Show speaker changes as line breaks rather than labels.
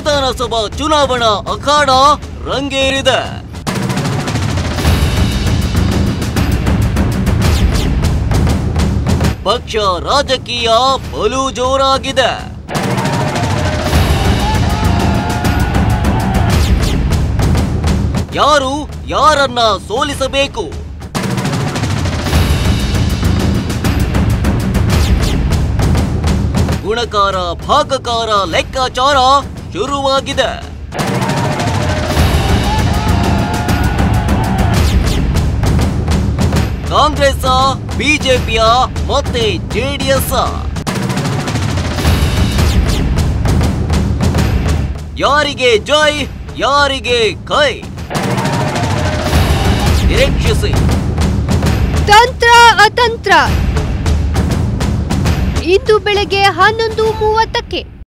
ವಿಧಾನಸಭಾ ಚುನಾವಣಾ ಅಖಾಡ ರಂಗೇರಿದೆ. ಪಕ್ಷ ರಾಜಕೀಯ ಬಲು ಜೋರಾಗಿದೆ. ಯಾರು ಯಾರನ್ನ ಸೋಲಿಸಬೇಕು? ಗುಣಕಾರ ಭಾಗಕಾರ ಲೆಕ್ಕಾಚಾರ ಶುರುವಾಗಿದೆ. ಕಾಂಗ್ರೆಸ್, ಬಿಜೆಪಿಯ ಮತ್ತೆ ಜೆಡಿಎಸ್, ಯಾರಿಗೆ ಜೈ ಯಾರಿಗೆ ಕೈ? ನಿರೀಕ್ಷಿಸಿ.
ತಂತ್ರ ಅತಂತ್ರ ಇಂದು ಬೆಳಗ್ಗೆ 11:30ಕ್ಕೆ.